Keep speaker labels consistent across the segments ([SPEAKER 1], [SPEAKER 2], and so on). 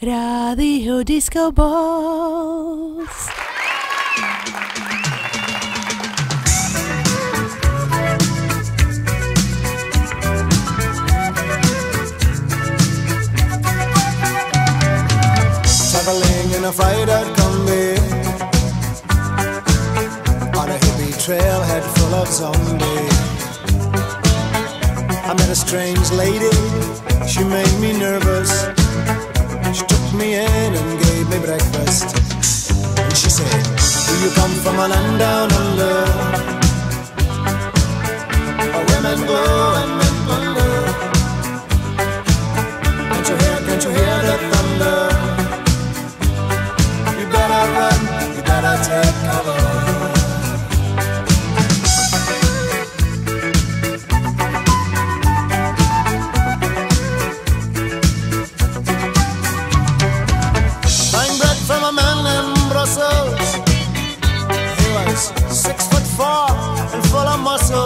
[SPEAKER 1] Radio Disco Balls.
[SPEAKER 2] Traveling in a fried-out combi on a hippie trailhead full of zombies. I met a strange lady, she made me nervous. She took me in and gave me breakfast. And she said, do you come from a land down under, where women go and men wonder? Can't you hear the thunder? You better run, you better take cover. He was 6'4" and full of muscle.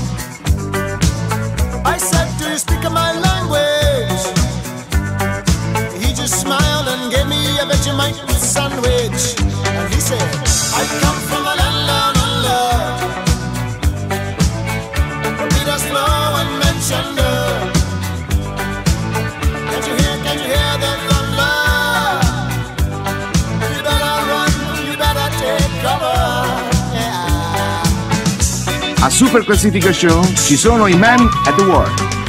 [SPEAKER 2] I said, do you speak my language? He just smiled and gave me a Vegemite sandwich. And he said, I come from a land down under, where Peter's flow and mentioned her. Can't you hear the thunder?
[SPEAKER 3] A Super Classifica Show ci sono i Men at Work.